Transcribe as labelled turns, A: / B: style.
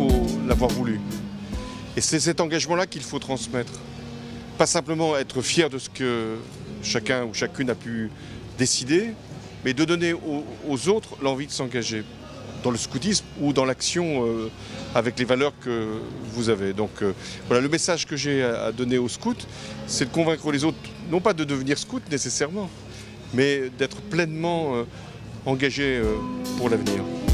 A: faut l'avoir voulu. Et c'est cet engagement-là qu'il faut transmettre. Pas simplement être fier de ce que chacun ou chacune a pu décider, mais de donner aux autres l'envie de s'engager dans le scoutisme ou dans l'action avec les valeurs que vous avez. Donc voilà, le message que j'ai à donner aux scouts, c'est de convaincre les autres, non pas de devenir scout nécessairement, mais d'être pleinement engagés pour l'avenir.